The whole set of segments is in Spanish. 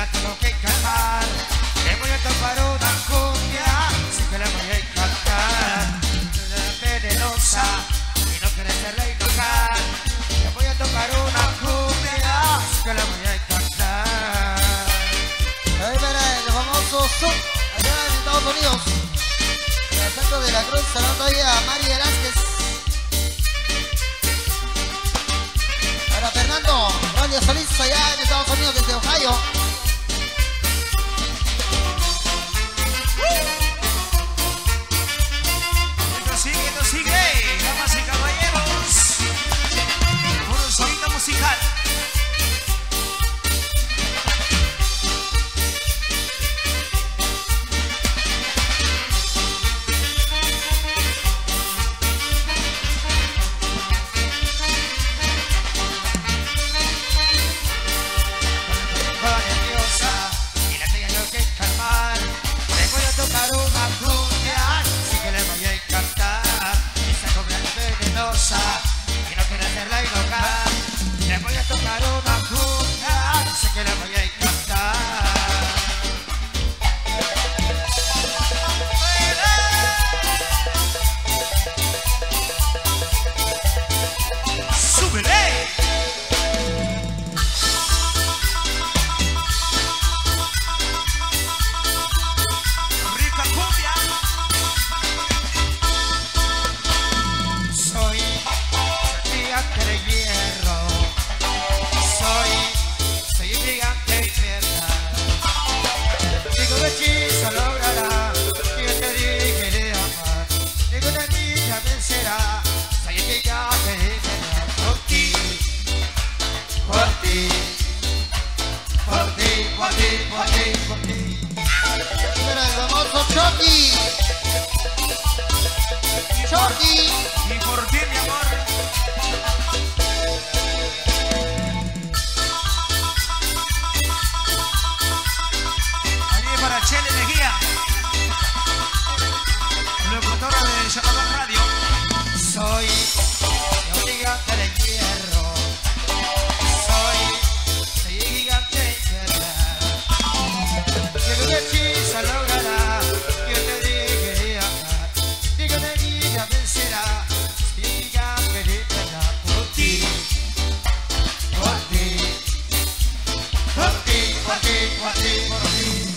tengo que calmar. Le voy a tocar una cumbia, sí que le voy a encantar. Es venenosa y no quiere hacerla enojar. Le voy a tocar una cumbia, sí que le voy a encantar. Ahí verá el famoso Zoom, allá en Estados Unidos. En el centro de la Cruz, saludando ahí a Mari Velázquez. Para Fernando Radio Solís, allá en Estados Unidos, desde Ohio. Esto sigue, damas y caballeros. Un sonido musical. Y no quiere hacerla enojar. Le voy a tocar una cumbia, sé que le voy a encantar. ¡Súbele! Rica cumbia. Soy gigante de hierro, soy un gigante de verdad. Ningún hechizo logrará que yo te dije de amar. Ninguna niña vencerá, soy un gigante de verdad. Por ti, por ti, por ti, por ti, por ti, por ti. Mira el famoso Chucky. Chucky. Y por ti, mi amor. Allí para Chele Mejía, locutora de Chacabán Radio. Soy un gigante de hierro, soy un gigante de verdad. Que un hechizo logrará que yo te dije de amar. Ninguna niña vencerá, soy un gigante de verdad. Por ti, por ti, por ti, por ti, por ti, por ti.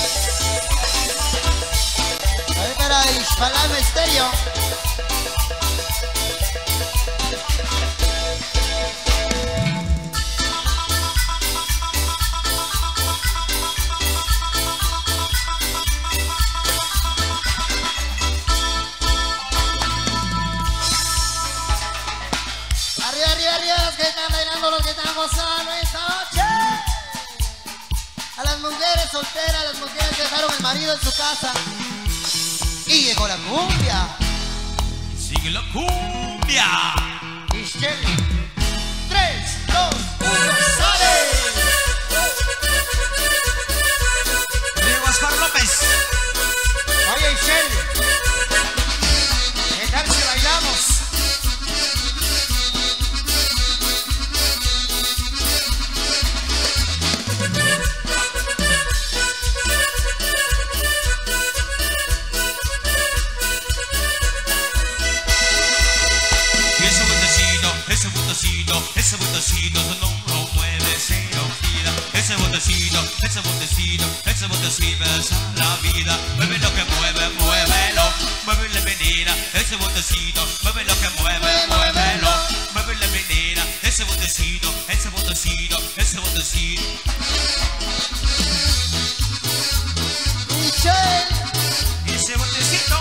Ahí para Ishmael Misterio. Arriba, arriba, arriba, los que están bailando, los que están gozando esta noche. A las mujeres solteras, las mujeres que dejaron el marido en su casa. Y llegó la cumbia. Sigue la cumbia. Y Shelly. 3, 2, 1, ¡sale! Diego Oscar López. Oye, Shelly, ¿Qué tal si bailamos? Ese botecito no lo mueve, se olvida. Ese botecito me da la vida. Mueve lo que mueve, muévelo. Mueve la menina, ese botecito. Mueve lo que mueve, muévelo. Mueve la menina, ese botecito. Michelle. Ese botecito.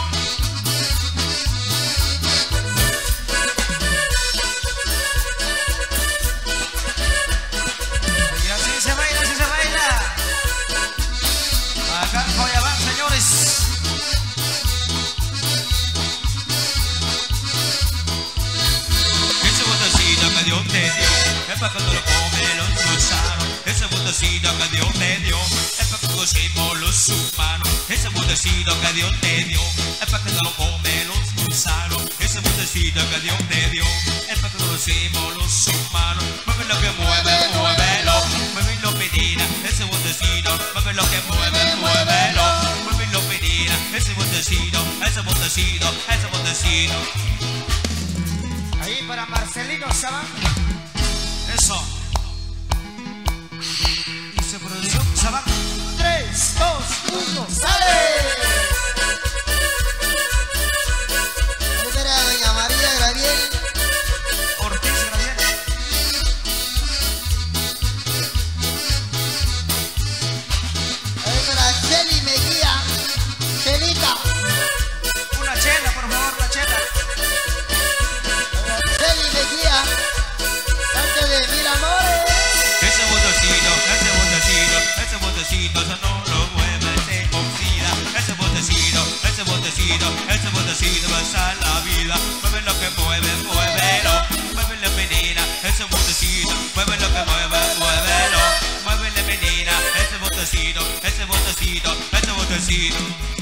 Dios te dio, es para cuando lo come los gusanos. Ese botecito que Dios te dio, es para que conocimos los humanos. Ese botecito que Dios te dio, es para que no lo come los gusanos. Ese botecito que Dios te dio, es para que conocimos los humanos. Mueve lo que mueve, muévelo. Mueve lo menina, ese botecito mueve lo que mueve, muévelo. Muévelo, menina, ese botecito, ese botecito, ese botecito. Ahí para Marcelino Sabán. Eso. Dice producción Sabán. 3, 2, 1, ¡sale! Ahí era doña María Graviel. Ortiz Graviel. Ahí era Cheli Mejía. Chelita. Una chela, por favor, la chela. Cheli Mejía. Antes de mil amores. Ese botecito, eso no lo mueve, se oxida. Ese botecito, pasa la vida. Mueve lo que mueve, muévelo. Muévele, menina, ese botecito. Mueve lo que mueve, muévelo. Muévele, menina, ese botecito, ese botecito, ese botecito.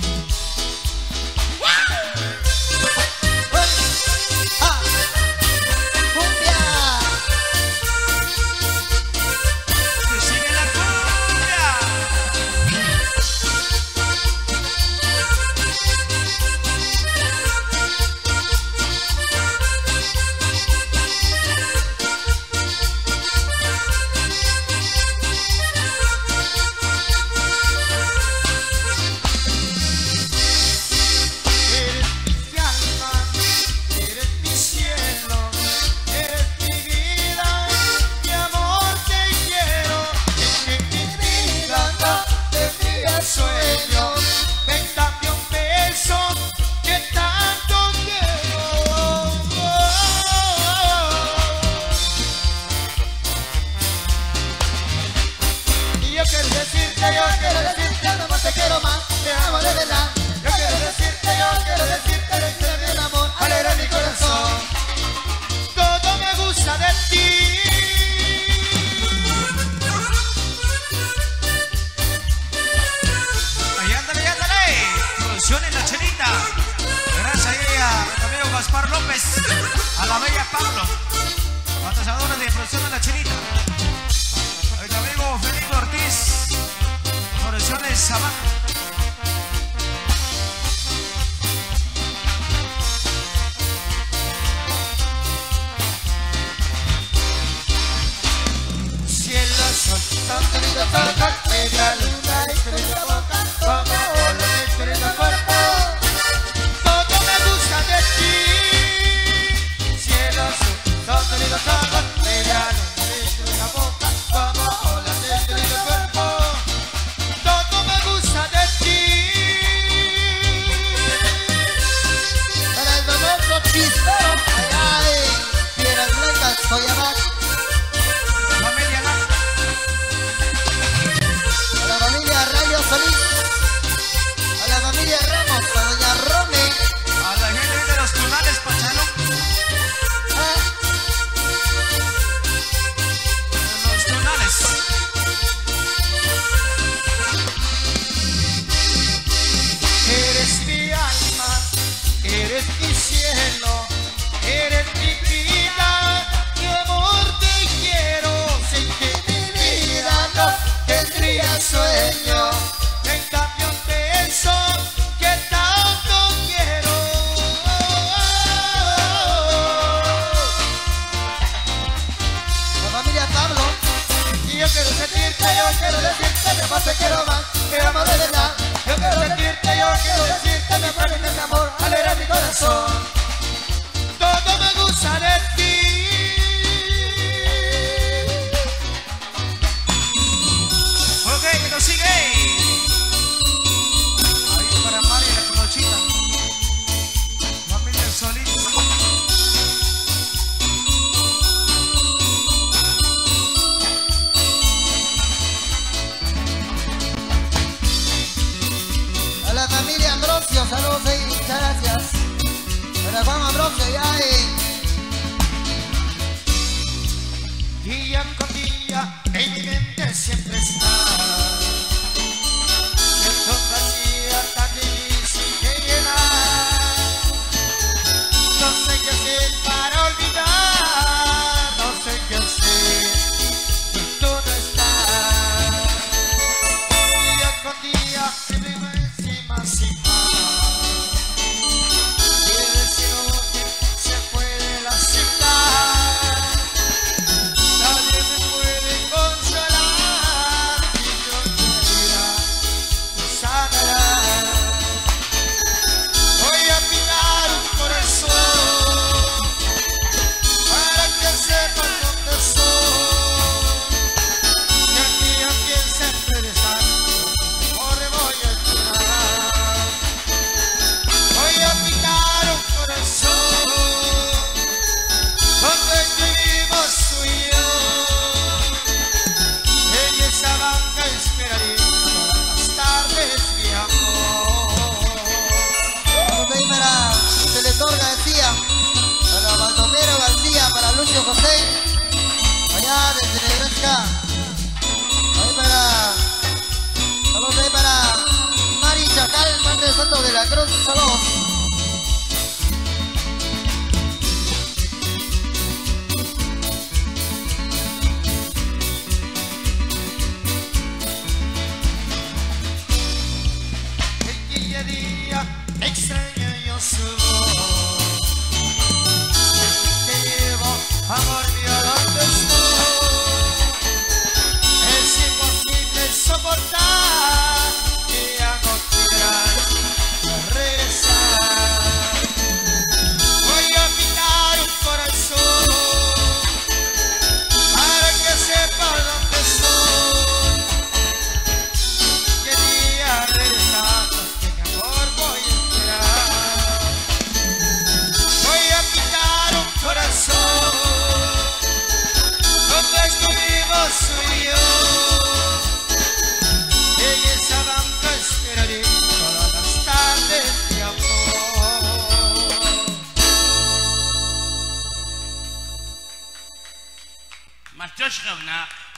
A la bella Pablo, patrocinadora de producción de la Chelita. A mi amigo Felipe Ortiz, producciones Sabán. Cielo, sol, tanto lindo toca, media luna, estrella boca, como olas, estrella cuerpo. Todo me gusta de ti. Tanto lindo todo, media luna dentro de la boca, como olas dentro de tu cuerpo. Todo me gusta de ti. Para el famoso chispero, allá de Piedras Blancas, Coyabac. Familia Blanca. A la familia Rayo Solís. A la familia Ramos, a doña Rome. A la gente de los tunales, Pachano. Eres mi alma, eres mi cielo, eres mi vida, mi amor te quiero. Sin que mi vida no tendría sueño, en cambio pienso que tanto quiero. La familia Pablo. Y yo quiero sentirte, yo quiero decirte, mi amor te quiero más, te amo de verdad. Yo quiero sentirte, yo quiero decirte, mi fuerte mi amor, alegra mi corazón. Todo me gusta de ti. Ok, que nos sigue. Ahí para Mari y la Colochita. Familia Solís. A la familia Ambrosio, saludos ahí, muchas gracias. Para Juan Ambrosio, ya Día con día en mi mente siempre está. Siento vacía tan difícil de llenar. No sé qué hacer para olvidar. No sé qué hacer si tú no estás. Día Mauricio José, allá desde Nebraska. Ahí para, saludos ahí para Mari Chacal, parte de Santo de la Cruz, saludos. El día a día extraño yo su voz. Te llevo, amor mío, donde estoy. Es imposible soportar que ya no quieras regresar. Voy a pintar un corazón para que sepa dónde estoy. Que día regresando, que mi amor voy a esperar. Voy a pintar un corazón donde estuvimos tú y yo. En esa banca esperaré todas las tardes de amor. ما تشغلنا